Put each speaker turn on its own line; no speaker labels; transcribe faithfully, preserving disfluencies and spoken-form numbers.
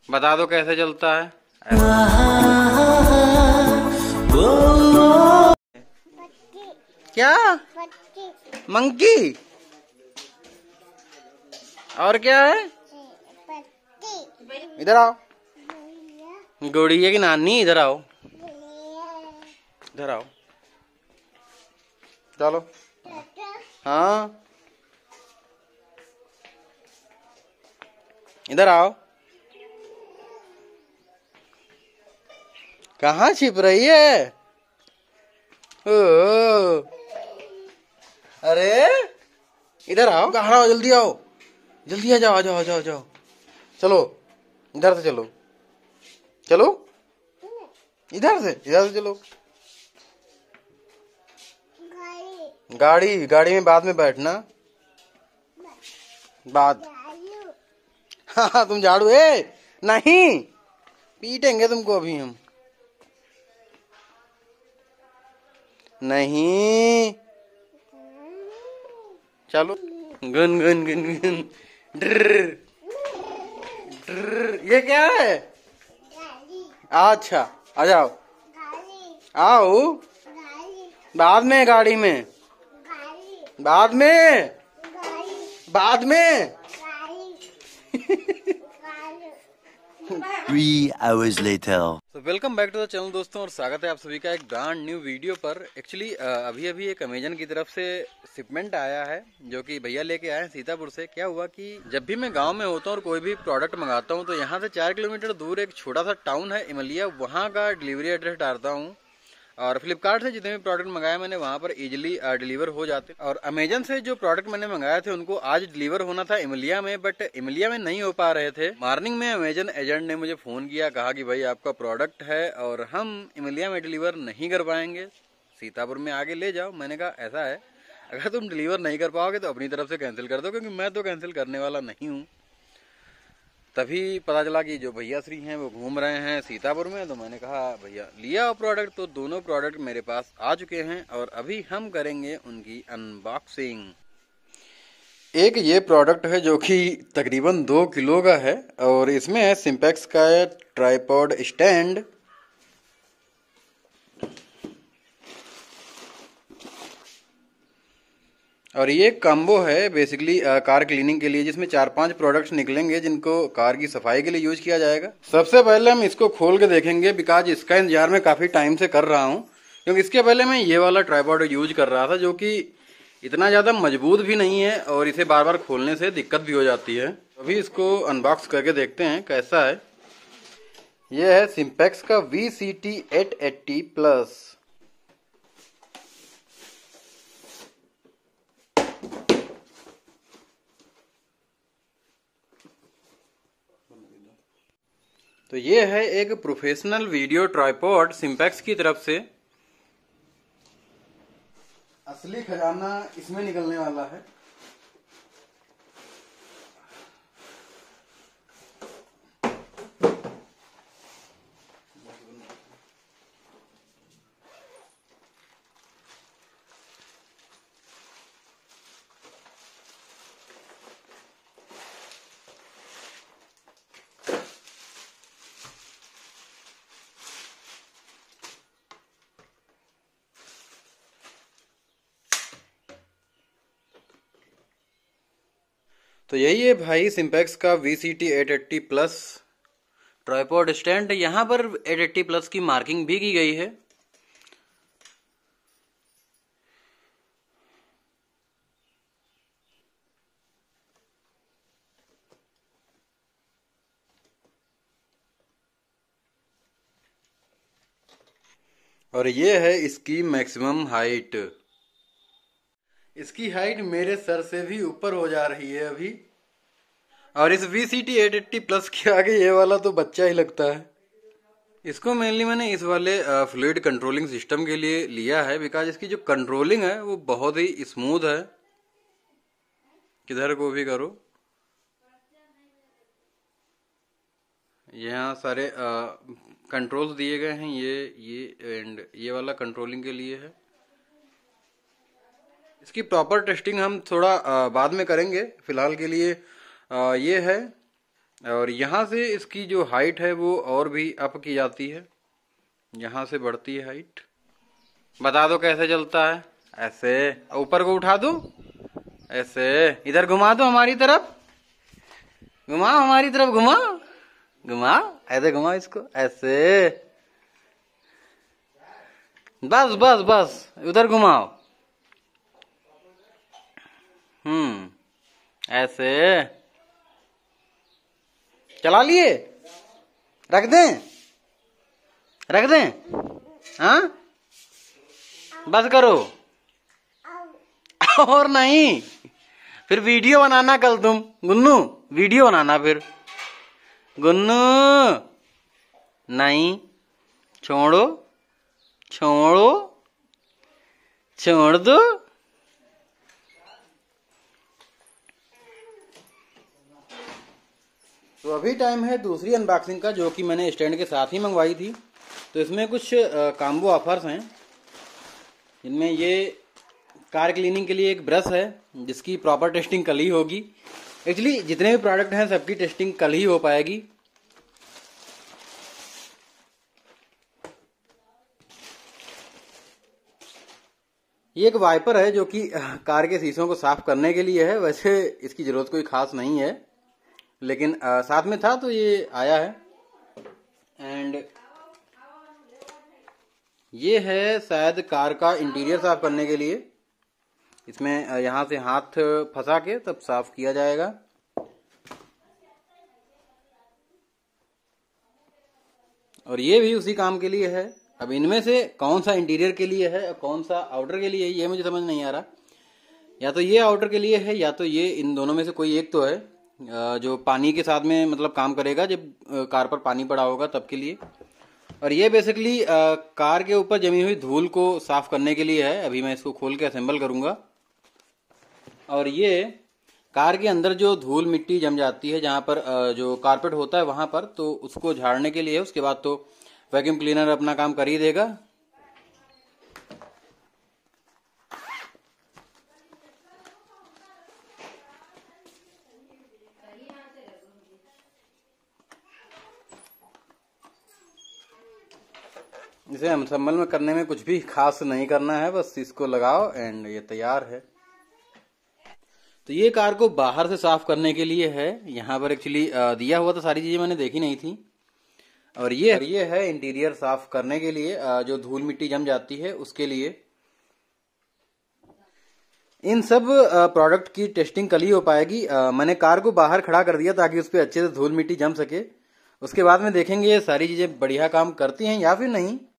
बता दो कैसे चलता है। क्या? मंकी। और क्या है? इधर आओ। गुड़िया की नानी, इधर आओ, इधर आओ। चलो। हाँ, इधर आओ। कहाँ छिप रही है? ओ, अरे इधर आओ, कहाँ आओ, जल्दी आओ, जल्दी आ जाओ, आ जाओ, आ जाओ, जाओ। चलो, इधर से चलो, चलो, इधर से, इधर से चलो। गाड़ी, गाड़ी में बाद में बैठना। बाद। हाँ हाँ, तुम झाड़ू। ए नहीं, पीटेंगे तुमको अभी हम। नहीं, चलो। गुन गुन गुन गुन। ड्र ड्र। ये क्या है? अच्छा, आ जाओ, आओ। बाद में, गाड़ी में, बाद में, बाद में।
Three hours later.
तो welcome back to the channel दोस्तों, और स्वागत है आप सभी का एक ब्रांड न्यू वीडियो पर। एक्चुअली अभी अभी एक अमेजन की तरफ से शिपमेंट आया है जो कि भैया लेके आए हैं सीतापुर से। क्या हुआ कि जब भी मैं गांव में होता हूँ और कोई भी प्रोडक्ट मंगाता हूँ तो यहाँ से चार किलोमीटर दूर एक छोटा सा टाउन है इमलिया, वहाँ का डिलीवरी एड्रेस डालता हूँ। और फ्लिपकार्ट से जितने भी प्रोडक्ट मंगाए मैंने वहाँ पर इजीली डिलीवर हो जाते। और अमेजन से जो प्रोडक्ट मैंने मंगाए थे उनको आज डिलीवर होना था इमलिया में, बट इमलिया में नहीं हो पा रहे थे। मॉर्निंग में अमेजन एजेंट ने मुझे फोन किया, कहा कि भाई आपका प्रोडक्ट है और हम इमलिया में डिलीवर नहीं कर पाएंगे, सीतापुर में आगे ले जाओ। मैंने कहा ऐसा है, अगर तुम डिलीवर नहीं कर पाओगे तो अपनी तरफ से कैंसिल कर दो, क्योंकि मैं तो कैंसिल करने वाला नहीं हूँ। तभी पता चला कि जो भैया श्री हैं वो घूम रहे हैं सीतापुर में, तो मैंने कहा भैया लिया प्रोडक्ट। तो दोनों प्रोडक्ट मेरे पास आ चुके हैं और अभी हम करेंगे उनकी अनबॉक्सिंग। एक ये प्रोडक्ट है जो कि तकरीबन दो किलो का है और इसमें है सिंपैक्स का ट्राइपॉड स्टैंड, और ये कॉम्बो है बेसिकली कार क्लीनिंग के लिए, जिसमें चार पांच प्रोडक्ट्स निकलेंगे जिनको कार की सफाई के लिए यूज किया जाएगा। सबसे पहले हम इसको खोल के देखेंगे, बिकॉज इसका इंतजार मैं काफी टाइम से कर रहा हूँ, क्योंकि इसके पहले मैं ये वाला ट्राइपॉड यूज कर रहा था जो कि इतना ज्यादा मजबूत भी नहीं है और इसे बार बार खोलने से दिक्कत भी हो जाती है। अभी इसको अनबॉक्स करके देखते हैं कैसा है। यह है सिंपैक्स का V C T eight eighty plus. तो ये है एक प्रोफेशनल वीडियो ट्राइपॉड सिंपैक्स की तरफ से। असली खजाना इसमें निकलने वाला है। तो यही है भाई सिंपैक्स का V C T eight eighty plus tripod stand. यहाँ पर एट एट्टी प्लस की मार्किंग भी की गई है। और ये है इसकी मैक्सिमम हाइट। इसकी हाइट मेरे सर से भी ऊपर हो जा रही है अभी। और इस V C T eight eighty plus के आगे ये वाला तो बच्चा ही लगता है। इसको मेनली मैंने इस वाले फ्लूइड कंट्रोलिंग सिस्टम के लिए लिया है, बिकॉज इसकी जो कंट्रोलिंग है वो बहुत ही स्मूथ है। किधर को भी करो, यहाँ सारे कंट्रोल्स दिए गए हैं। ये ये एंड ये वाला कंट्रोलिंग के लिए है। इसकी प्रॉपर टेस्टिंग हम थोड़ा आ, बाद में करेंगे। फिलहाल के लिए आ, ये है और यहाँ से इसकी जो हाइट है वो और भी अप की जाती है, यहाँ से बढ़ती है हाइट। बता दो कैसे चलता है। ऐसे ऊपर को उठा दो, ऐसे इधर घुमा दो हमारी तरफ, घुमा हमारी तरफ, घुमा घुमा, ऐसे घुमा इसको, ऐसे बस बस बस, उधर घुमाओ। हम्म ऐसे चला लिए, रख दें रख दें, हाँ बस करो और नहीं, फिर वीडियो बनाना कल तुम गुन्नू, वीडियो बनाना फिर गुन्नू। नहीं, छोड़ो छोड़ो, छोड़ दो। तो अभी टाइम है दूसरी अनबॉक्सिंग का, जो कि मैंने स्टैंड के साथ ही मंगवाई थी। तो इसमें कुछ कॉम्बो ऑफर्स हैं, जिनमें ये कार क्लीनिंग के लिए एक ब्रश है जिसकी प्रॉपर टेस्टिंग कल ही होगी। एक्चुअली जितने भी प्रोडक्ट हैं सबकी टेस्टिंग कल ही हो पाएगी। ये एक वाइपर है जो कि कार के शीशों को साफ करने के लिए है। वैसे इसकी जरूरत कोई खास नहीं है, लेकिन आ, साथ में था तो ये आया है। एंड ये है शायद कार का इंटीरियर साफ करने के लिए। इसमें यहाँ से हाथ फंसा के तब साफ किया जाएगा। और ये भी उसी काम के लिए है। अब इनमें से कौन सा इंटीरियर के लिए है और कौन सा आउटर के लिए है ये मुझे समझ नहीं आ रहा। या तो ये आउटर के लिए है या तो ये, इन दोनों में से कोई एक तो है जो पानी के साथ में मतलब काम करेगा जब कार पर पानी पड़ा होगा तब के लिए। और ये बेसिकली कार के ऊपर जमी हुई धूल को साफ करने के लिए है। अभी मैं इसको खोल के असेंबल करूंगा। और ये कार के अंदर जो धूल मिट्टी जम जाती है जहां पर जो कारपेट होता है वहां पर, तो उसको झाड़ने के लिए। उसके बाद तो वैक्यूम क्लीनर अपना काम कर ही देगा। इसे असेंबल में करने में कुछ भी खास नहीं करना है, बस इसको लगाओ एंड ये तैयार है। तो ये कार को बाहर से साफ करने के लिए है। यहाँ पर एक्चुअली दिया हुआ तो सारी चीजें मैंने देखी नहीं थी। और ये और ये है इंटीरियर साफ करने के लिए, जो धूल मिट्टी जम जाती है उसके लिए। इन सब प्रोडक्ट की टेस्टिंग कल ही हो पाएगी। मैंने कार को बाहर खड़ा कर दिया ताकि उस पर अच्छे से धूल मिट्टी जम सके। उसके बाद में देखेंगे ये सारी चीजें बढ़िया काम करती हैं या फिर नहीं।